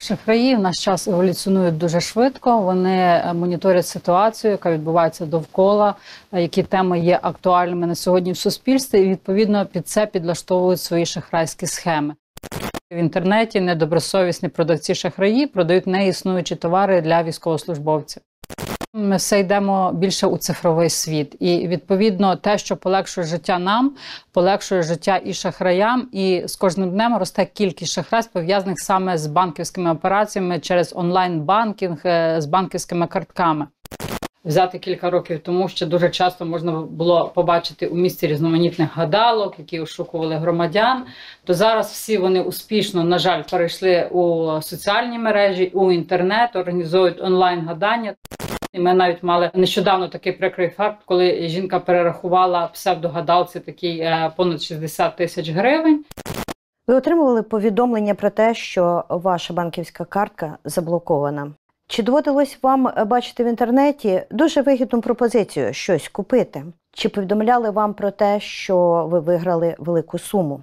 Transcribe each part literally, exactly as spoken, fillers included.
Шахраї в наш час еволюціонують дуже швидко, вони моніторять ситуацію, яка відбувається довкола, які теми є актуальними на сьогодні в суспільстві, і відповідно під це підлаштовують свої шахрайські схеми. В інтернеті недобросовісні продавці-шахраї продають неіснуючі товари для військовослужбовців. Ми все йдемо більше у цифровий світ. І, відповідно, те, що полегшує життя нам, полегшує життя і шахраям. І з кожним днем росте кількість шахрайств, пов'язаних саме з банківськими операціями через онлайн-банкінг, з банківськими картками. Взяти кілька років тому, що дуже часто можна було побачити у місті різноманітних гадалок, які ошукували громадян, то зараз всі вони успішно, на жаль, перейшли у соціальні мережі, у інтернет, організують онлайн-гадання. І ми навіть мали нещодавно такий прикрий факт, коли жінка перерахувала псевдогадалці такий понад шістдесят тисяч гривень. Ви отримували повідомлення про те, що ваша банківська картка заблокована. Чи доводилось вам бачити в інтернеті дуже вигідну пропозицію щось купити? Чи повідомляли вам про те, що ви виграли велику суму?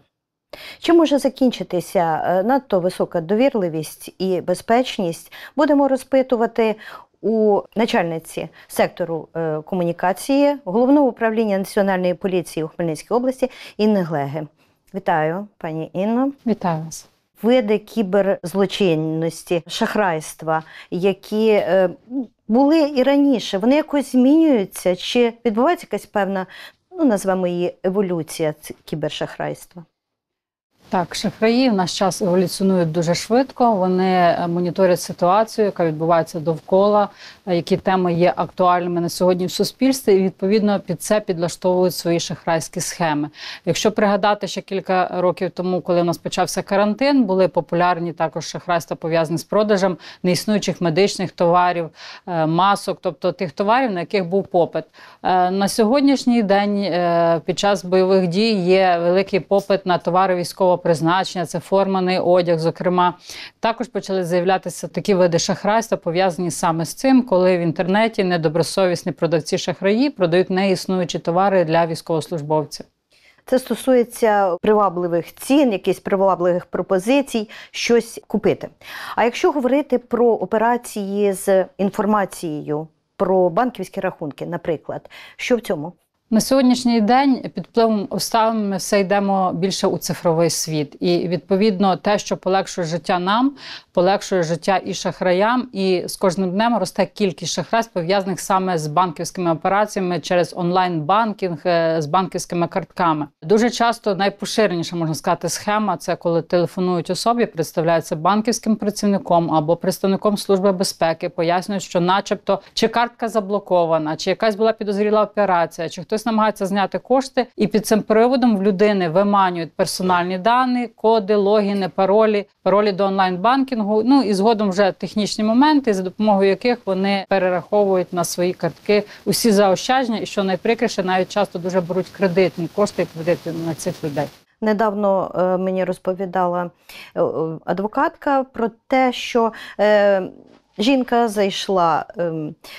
Чи може закінчитися надто висока довірливість і безпечність? Будемо розпитувати у начальниці сектору е, комунікації Головного управління Національної поліції у Хмельницькій області Інни Глеги. Вітаю, пані Інно. Вітаю вас. Види кіберзлочинності, шахрайства, які е, були і раніше, вони якось змінюються? Чи відбувається якась певна, ну, назвемо її, еволюція кібершахрайства? Так, шахраї в наш час еволюціонують дуже швидко, вони моніторять ситуацію, яка відбувається довкола, які теми є актуальними на сьогодні в суспільстві, і відповідно під це підлаштовують свої шахрайські схеми. Якщо пригадати ще кілька років тому, коли у нас почався карантин, були популярні також шахрайства, пов'язані з продажем неіснуючих медичних товарів, масок, тобто тих товарів, на яких був попит. На сьогоднішній день під час бойових дій є великий попит на товари військового призначення, це форманий одяг, зокрема. Також почали з'являтися такі види шахрайства, пов'язані саме з цим, коли в інтернеті недобросовісні продавці-шахраї продають неіснуючі товари для військовослужбовців. Це стосується привабливих цін, якихось привабливих пропозицій, щось купити. А якщо говорити про операції з інформацією, про банківські рахунки, наприклад, що в цьому? На сьогоднішній день під впливом обставин ми все йдемо більше у цифровий світ. І, відповідно, те, що полегшує життя нам, полегшує життя і шахраям, і з кожним днем росте кількість шахрайств, пов'язаних саме з банківськими операціями через онлайн-банкінг, з банківськими картками. Дуже часто найпоширеніша, можна сказати, схема – це коли телефонують особі, представляються банківським працівником або представником Служби безпеки, пояснюють, що начебто чи картка заблокована, чи якась була підозріла операція, чи хтось намагається зняти кошти, і під цим приводом в людини виманюють персональні дані, коди, логіни, паролі, паролі до онлайн-банкінгу, ну і згодом вже технічні моменти, за допомогою яких вони перераховують на свої картки усі заощадження, і що найприкріше, навіть часто дуже беруть кредитні кошти, кредити на цих людей. Недавно е, мені розповідала е, адвокатка про те, що е, жінка зайшла е,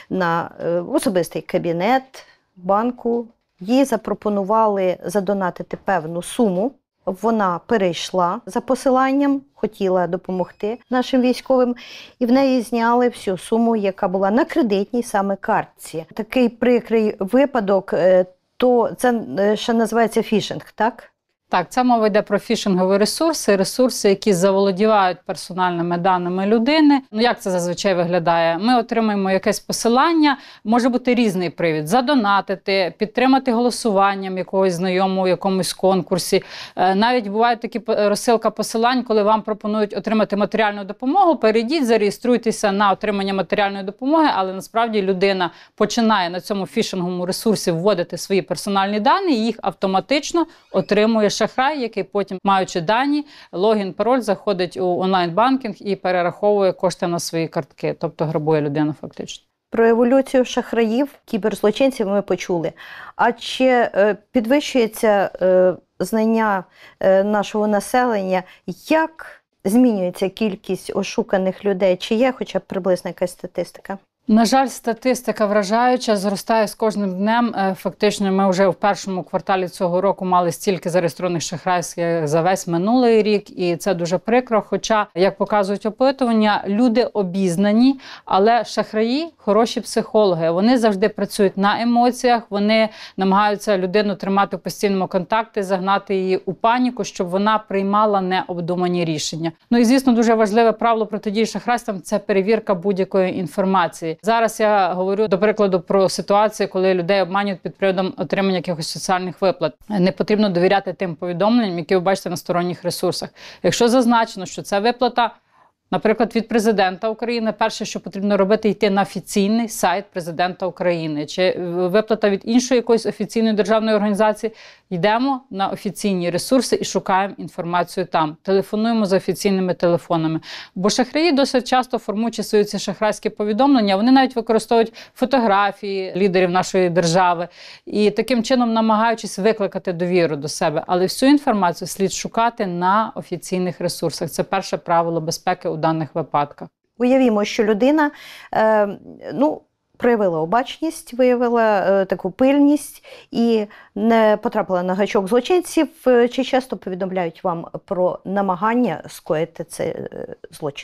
на е, особистий кабінет банку, їй запропонували задонатити певну суму. Вона перейшла за посиланням, хотіла допомогти нашим військовим, і в неї зняли всю суму, яка була на кредитній саме картці. Такий прикрий випадок, то це ще називається фішинг, так? Так, це мова йде про фішингові ресурси, ресурси, які заволодівають персональними даними людини. Ну, як це зазвичай виглядає? Ми отримаємо якесь посилання, може бути різний привід. Задонатити, підтримати голосуванням якогось знайомого в якомусь конкурсі. Навіть бувають такі розсилка посилань, коли вам пропонують отримати матеріальну допомогу, перейдіть, зареєструйтеся на отримання матеріальної допомоги, але насправді людина починає на цьому фішинговому ресурсі вводити свої персональні дані, і їх автоматично отримує шахрай, який потім, маючи дані, логін, пароль, заходить у онлайн-банкінг і перераховує кошти на свої картки, тобто грабує людину фактично. Про еволюцію шахраїв, кіберзлочинців ми почули. А чи е, підвищується е, знання е, нашого населення, як змінюється кількість ошуканих людей? Чи є хоча б приблизна якась статистика? На жаль, статистика вражаюча, зростає з кожним днем. Фактично, ми вже в першому кварталі цього року мали стільки зареєстрованих шахрайств, як за весь минулий рік, і це дуже прикро. Хоча, як показують опитування, люди обізнані, але шахраї – хороші психологи. Вони завжди працюють на емоціях, вони намагаються людину тримати в постійному контакті, загнати її у паніку, щоб вона приймала необдумані рішення. Ну і, звісно, дуже важливе правило протидії шахрайствам – це перевірка будь-якої інформації. Зараз я говорю, до прикладу, про ситуацію, коли людей обманюють під приводом отримання якихось соціальних виплат. Не потрібно довіряти тим повідомленням, які ви бачите на сторонніх ресурсах. Якщо зазначено, що це виплата, наприклад, від президента України, перше, що потрібно робити, йти на офіційний сайт президента України. Чи виплата від іншої якоїсь офіційної державної організації, йдемо на офіційні ресурси і шукаємо інформацію там. Телефонуємо за офіційними телефонами. Бо шахраї досить часто, формуючи свої ці шахрайські повідомлення, вони навіть використовують фотографії лідерів нашої держави і таким чином намагаючись викликати довіру до себе. Але всю інформацію слід шукати на офіційних ресурсах. Це перше правило безпеки у даних випадках. Уявімо, що людина, е, ну, проявила обачність, виявила е, таку пильність і не потрапила на гачок злочинців. Чи часто повідомляють вам про намагання скоїти цей е, злочин?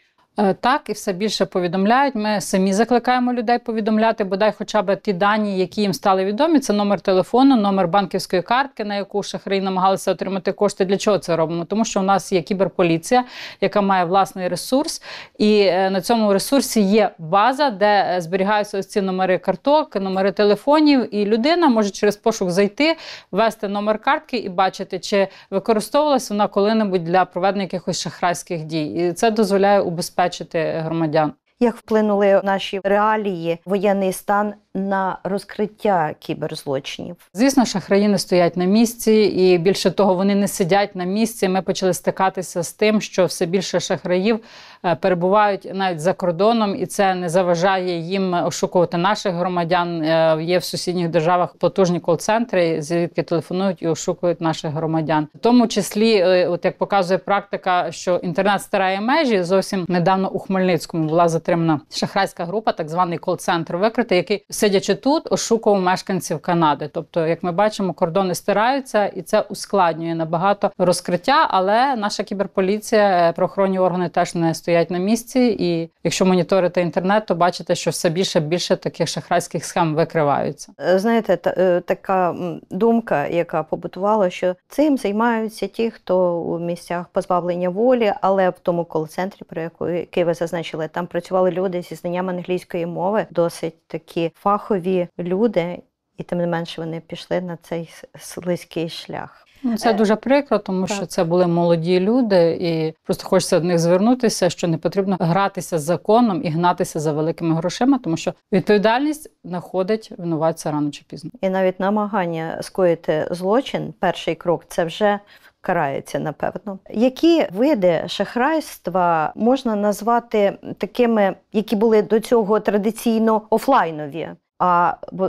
Так, і все більше повідомляють. Ми самі закликаємо людей повідомляти, бодай хоча б ті дані, які їм стали відомі. Це номер телефону, номер банківської картки, на яку шахраї намагалися отримати кошти. Для чого це робимо? Тому що у нас є кіберполіція, яка має власний ресурс. І на цьому ресурсі є база, де зберігаються ось ці номери карток, номери телефонів. І людина може через пошук зайти, ввести номер картки і бачити, чи використовувалася вона коли-небудь для проведення якихось шахрайських дій. І це дозволяє убезпечити громадян. Як вплинули наші реалії, воєнний стан на розкриття кіберзлочинів? Звісно, шахраї не стоять на місці, і більше того, вони не сидять на місці. Ми почали стикатися з тим, що все більше шахраїв перебувають навіть за кордоном, і це не заважає їм ошукувати наших громадян. Є в сусідніх державах потужні кол-центри, звідки телефонують і ошукують наших громадян. В тому числі, от як показує практика, що інтернет стирає межі, зовсім недавно у Хмельницькому була затримана шахрайська група, так званий кол-центр викритий, який, сидячи тут, ошукував мешканців Канади. Тобто, як ми бачимо, кордони стираються, і це ускладнює набагато розкриття, але наша кіберполіція, правоохоронні органи теж не стоять на місці, і якщо моніторити інтернет, то бачите, що все більше і більше таких шахрайських схем викриваються. Знаєте, та, така думка, яка побутувала, що цим займаються ті, хто у місцях позбавлення волі, але в тому кол-центрі, про який ви зазначили, там працювали люди зі знанням англійської мови, досить такі фахові люди, і тим не менше вони пішли на цей слизький шлях. Це дуже прикро, тому так. що це були молоді люди, і просто хочеться до них звернутися, що не потрібно гратися з законом і гнатися за великими грошима, тому що відповідальність знаходить винуватця рано чи пізно. І навіть намагання скоїти злочин, перший крок, це вже карається, напевно. Які види шахрайства можна назвати такими, які були до цього традиційно офлайнові, а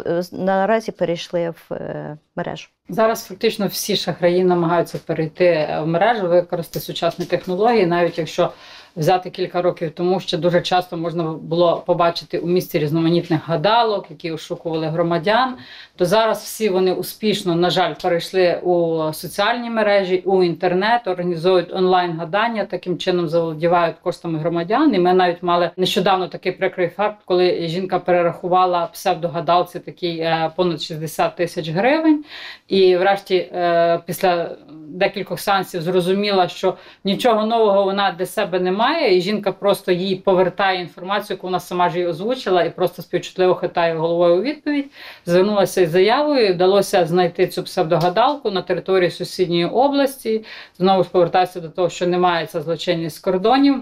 наразі перейшли в мережу? Зараз фактично всі шахраї намагаються перейти в мережу, використати сучасні технології, навіть якщо взяти кілька років тому, ще дуже часто можна було побачити у місті різноманітних гадалок, які ошукували громадян, то зараз всі вони успішно, на жаль, перейшли у соціальні мережі, у інтернет, організовують онлайн-гадання, таким чином заволодівають коштами громадян. І ми навіть мали нещодавно такий прикрий факт, коли жінка перерахувала псевдогадалці такий понад шістдесят тисяч гривень. І врешті після декількох сеансів зрозуміла, що нічого нового вона для себе не має, і жінка просто їй повертає інформацію, яку вона сама ж їй озвучила, і просто співчутливо хитає головою у відповідь. Звернулася із заявою, вдалося знайти цю псевдогадалку на території сусідньої області. Знову ж повертається до того, що немає ця злочинність з кордонів.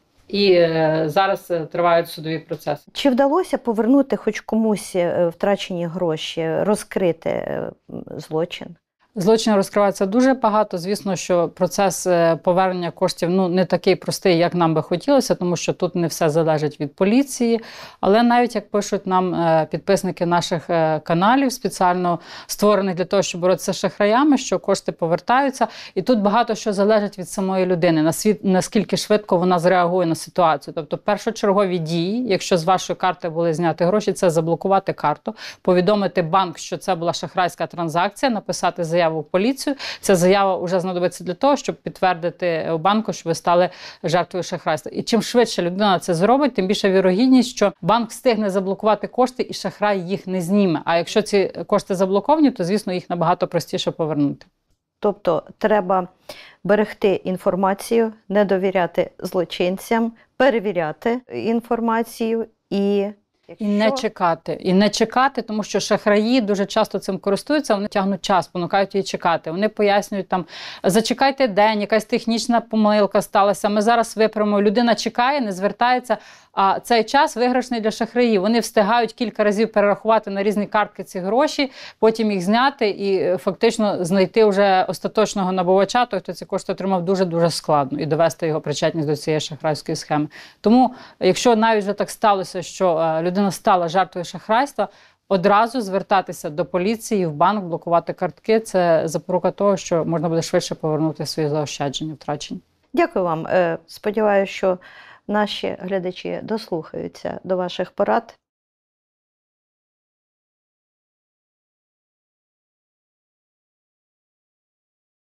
І е, зараз е, тривають судові процеси. Чи вдалося повернути хоч комусь втрачені гроші, розкрити е, злочин? Злочинів розкривається дуже багато. Звісно, що процес е, повернення коштів ну, не такий простий, як нам би хотілося, тому що тут не все залежить від поліції. Але навіть, як пишуть нам е, підписники наших е, каналів, спеціально створених для того, щоб боротися з шахраями, що кошти повертаються. І тут багато що залежить від самої людини, насвід- наскільки швидко вона зреагує на ситуацію. Тобто першочергові дії, якщо з вашої карти були зняти гроші, це заблокувати карту, повідомити банк, що це була шахрайська транзакція, написати заяву в поліцію. Ця заява вже знадобиться для того, щоб підтвердити у банку, що ви стали жертвою шахрайства. І чим швидше людина це зробить, тим більша вірогідність, що банк встигне заблокувати кошти і шахрай їх не зніме. А якщо ці кошти заблоковані, то, звісно, їх набагато простіше повернути. Тобто треба берегти інформацію, не довіряти злочинцям, перевіряти інформацію і... І не чекати. І не чекати, тому що шахраї дуже часто цим користуються, вони тягнуть час, спонукають її чекати. Вони пояснюють там, зачекайте день, якась технічна помилка сталася, ми зараз виправимо. Людина чекає, не звертається, а цей час виграшний для шахраїв. Вони встигають кілька разів перерахувати на різні картки ці гроші, потім їх зняти і фактично знайти вже остаточного набувача, той, хто ці кошти отримав, дуже-дуже складно, і довести його причетність до цієї шахрайської схеми. Тому, якщо навіть вже так сталося, що людина стала жертвою шахрайства, одразу звертатися до поліції, в банк, блокувати картки – це запорука того, що можна буде швидше повернути свої заощадження втрачені. Дякую вам. Сподіваюся, що наші глядачі дослухаються до ваших порад